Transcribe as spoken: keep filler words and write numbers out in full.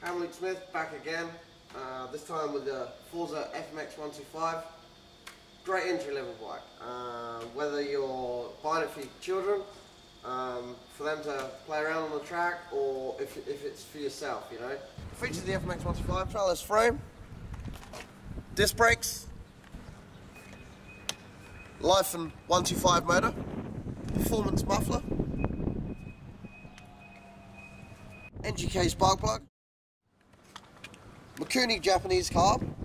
Hamlet Smith back again, uh, this time with the Forza F M X one twenty-five. Great entry level bike, uh, whether you're buying it for your children, um, for them to play around on the track, or if, if it's for yourself, you know. It features the F M X one twenty-five trellis frame, disc brakes, Lifan one twenty-five motor, performance muffler, N G K spark plug, Mikuni Japanese carb,